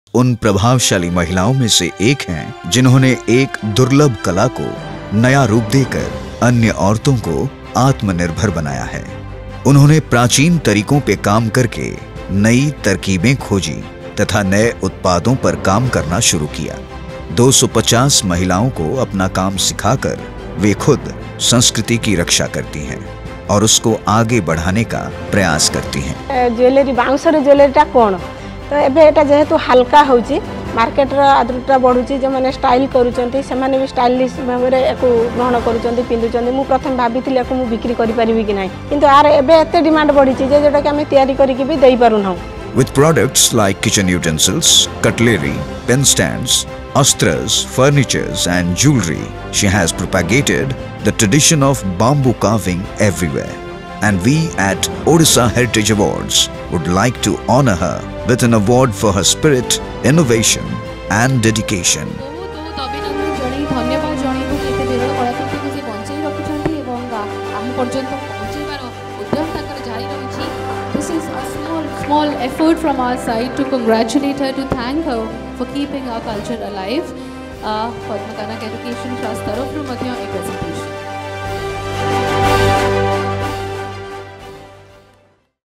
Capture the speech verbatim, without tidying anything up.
उन प्रभावशाली महिलाओं में से एक हैं जिन्होंने एक दुर्लभ कला को नया रूप देकर अन्य औरतों को आत्मनिर्भर बनाया है। उन्होंने प्राचीन तरीकों पे काम करके नई तरकीबें खोजी तथा नए उत्पादों पर काम करना शुरू किया। दो सौ पचास महिलाओं को अपना काम सिखाकर वे खुद संस्कृति की रक्षा करती हैं और उसको आगे बढ़ाने का प्रयास करती हैं। ज्वेलरी बाउंसर ज्वेलरीटा कौन तो एबे एटा जेहेतु हल्का होची मार्केट रा आदृतता बढ़ुची जो माने स्टाइल करूचंती से माने भी स्टाइलिश भाबरे एको ग्रहण करूचंती पिंदुचंती मु प्रथम भाबिथिले एको मु बिक्री करि परिबी कि नै किंतु आर एबे एते डिमांड बढ़िची जे जेटा कि हम तयारी करि कि भी देई पारु ना। With products like kitchen utensils, cutlery, pen stands, astras, furnitures and jewelry, she has propagated the tradition of bamboo carving everywhere. And we at Odisha Heritage Awards would like to honor her with an award for her spirit, innovation and dedication. This is a small, small effort from our side to congratulate her, to thank her for keeping our culture alive. Uh, Padma Kanak Education Trust tarafru madhya ek